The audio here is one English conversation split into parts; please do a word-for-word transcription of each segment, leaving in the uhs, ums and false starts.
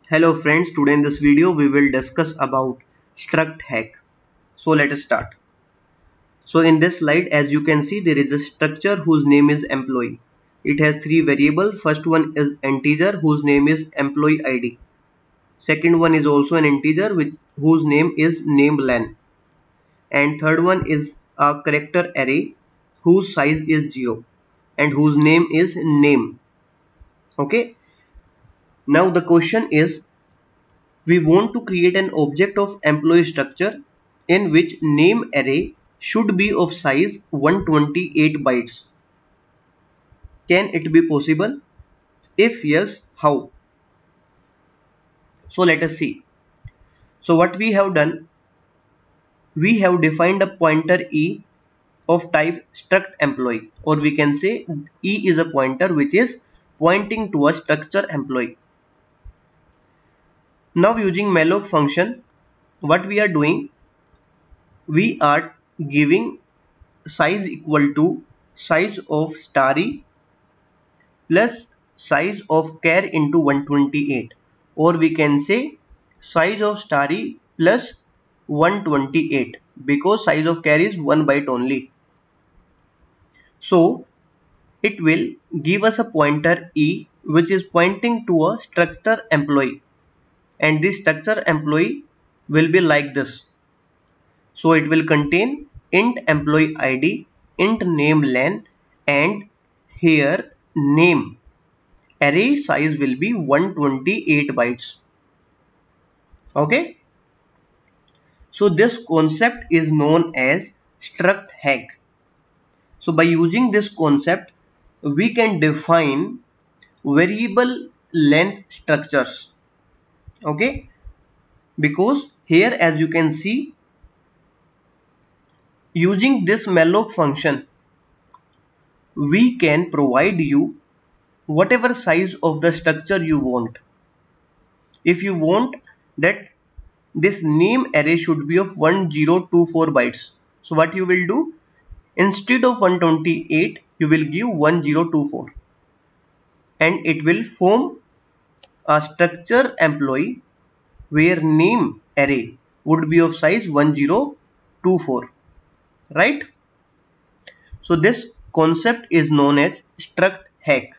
Hello friends, today in this video we will discuss about struct hack. So let us start. So in this slide, as you can see, there is a structure whose name is employee. It has three variables. First one is integer whose name is employee I D. Second one is also an integer with whose name is name len. And third one is a character array whose size is zero and whose name is name. Okay. Now the question is, we want to create an object of employee structure in which name array should be of size one hundred twenty-eight bytes. Can it be possible? If yes, how? So let us see. So what we have done, we have defined a pointer E of type struct employee, or we can say E is a pointer which is pointing to a structure employee. Now using malloc function, what we are doing, we are giving size equal to size of starry plus size of char into one hundred twenty-eight, or we can say size of starry plus one hundred twenty-eight, because size of char is one byte only. So it will give us a pointer E which is pointing to a structure employee, and this structure employee will be like this. So it will contain int employee I D, int name len, and here name. Array size will be one hundred twenty-eight bytes. Okay. So this concept is known as struct hack. So by using this concept, we can define variable length structures. Okay. Because here, as you can see, using this malloc function, we can provide you whatever size of the structure you want. If you want that this name array should be of one thousand twenty-four bytes, so what you will do, instead of one hundred twenty-eight you will give one thousand twenty-four, and it will form a structure employee where name array would be of size one thousand twenty-four, right? So this concept is known as struct hack.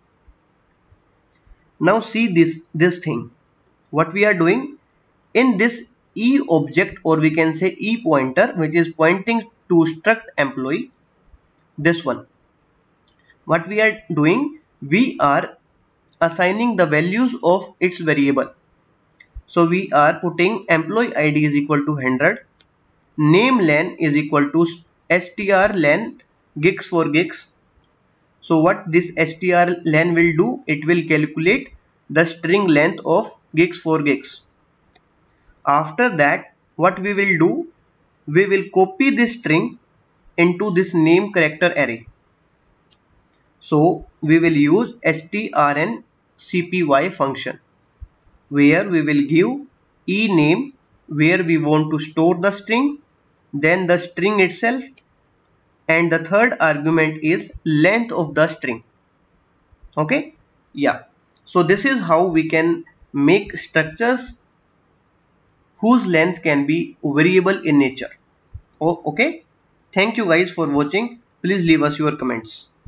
Now see this this thing, what we are doing in this E object, or we can say E pointer, which is pointing to struct employee, this one, what we are doing, we are assigning the values of its variable. So we are putting employee I D is equal to one hundred, name len is equal to strlen gigs for gigs. So what this strlen will do, it will calculate the string length of gigs for gigs. After that, what we will do, we will copy this string into this name character array. So we will use strncpy function, where we will give e name where we want to store the string, then the string itself, and the third argument is length of the string. Okay, yeah. So this is how we can make structures whose length can be variable in nature. Oh, okay. Thank you guys for watching. Please leave us your comments.